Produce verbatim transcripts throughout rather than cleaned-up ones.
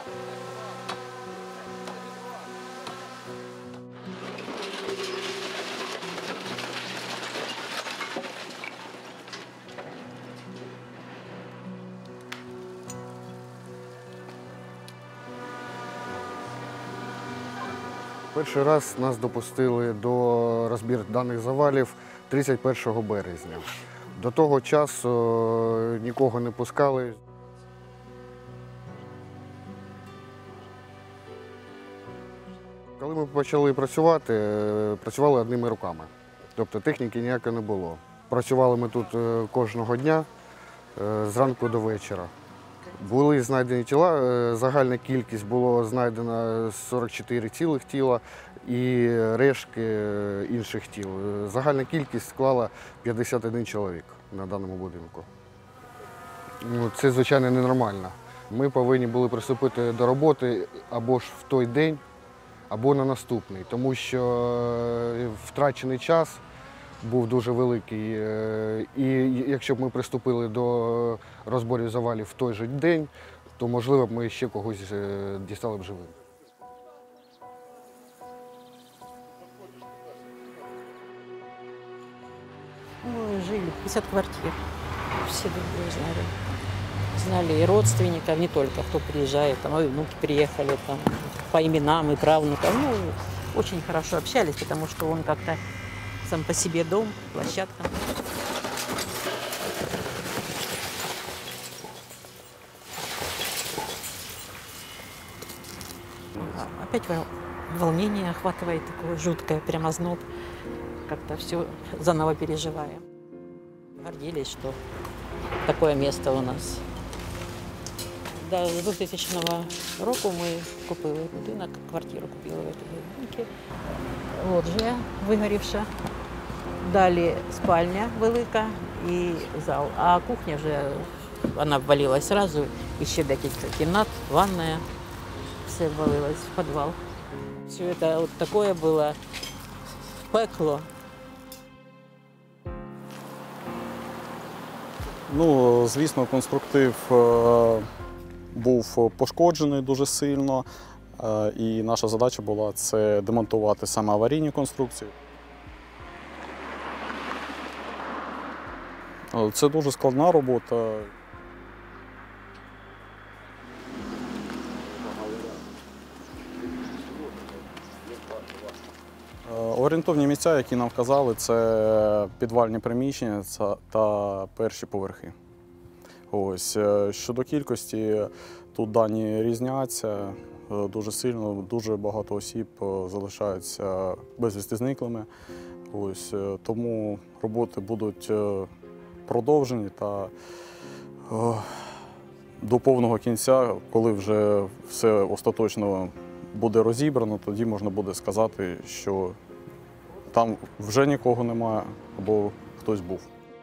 Перший раз нас допустили до розбіру даних завалів тридцять першого березня. До того часу нікого не пускали. Коли ми почали працювати, працювали одними руками. Тобто техніки ніякої не було. Працювали ми тут кожного дня, зранку до вечора. Були знайдені тіла, загальна кількість було знайдено сорок чотири цілих тіла і рештки інших тіл. Загальна кількість склала п'ятдесят один чоловік на даному будинку. Ну, це, звичайно, ненормально. Ми повинні були приступити до роботи або ж в той день, або на наступний, тому що втрачений час був дуже великий. І якщо б ми приступили до розборів завалів в той же день, то, можливо, б ми ще когось дістали б живим. Мы жили пятьдесят квартир. Все друг друга знали. Знали и родственников, не только кто приезжает, там, и внуки приехали там, по именам и правнукам. Ну, очень хорошо общались, потому что он как-то сам по себе дом, площадка. Опять волнение охватывает такое жуткое, прямо зноб. Как-то все заново переживаем. Гордились, что такое место у нас. До двохтисячного року ми купили будинок, квартиру купили в цьому будинку. Лоджія вигорівша, далі спальня велика і зал. А кухня вже, вона обвалилась одразу, і ще декілька кімнат, ванная, все обвалилось в підвал. Все це от таке було пекло. Ну, звісно, конструктив був пошкоджений дуже сильно, і наша задача була це демонтувати саме аварійні конструкції. Це дуже складна робота. Орієнтовні місця, які нам вказали, це підвальні приміщення та перші поверхи. Ось. Щодо кількості, тут дані різняться дуже сильно, дуже багато осіб залишаються безвісти зниклими. Ось. Тому роботи будуть продовжені та до повного кінця, коли вже все остаточно буде розібрано, тоді можна буде сказати, що там вже нікого немає або хтось був.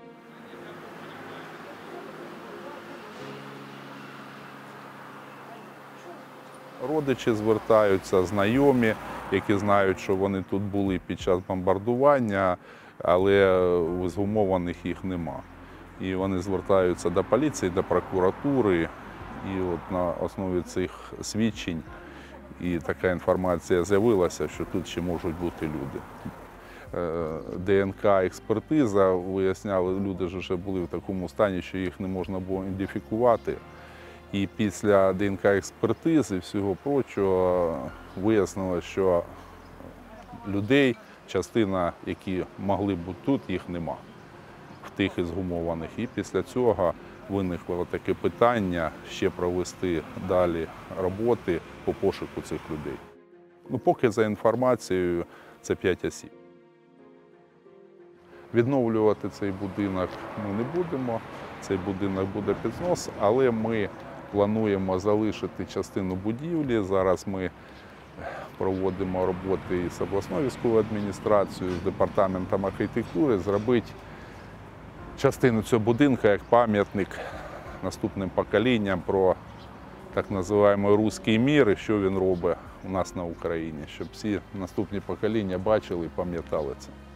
Родичі звертаються, знайомі, які знають, що вони тут були під час бомбардування, але згумованих їх нема. І вони звертаються до поліції, до прокуратури, і от на основі цих свідчень і така інформація з'явилася, що тут ще можуть бути люди. ДНК-експертиза виясняли, люди ж вже були в такому стані, що їх не можна було ідентифікувати. І після ДНК-експертизи і всього прочого вияснилося, що людей, частина, які могли бути тут, їх нема, в тих із згумованих. І після цього виникло таке питання ще провести далі роботи по пошуку цих людей. Ну, поки за інформацією це п'ять осіб. Відновлювати цей будинок ми не будемо, цей будинок буде під знос, але ми плануємо залишити частину будівлі. Зараз ми проводимо роботи із обласною військовою адміністрацією, з департаментом архітектури, зробити частину цього будинку як пам'ятник наступним поколінням про так називаємо руський мір і що він робить у нас на Україні, щоб всі наступні покоління бачили і пам'ятали це.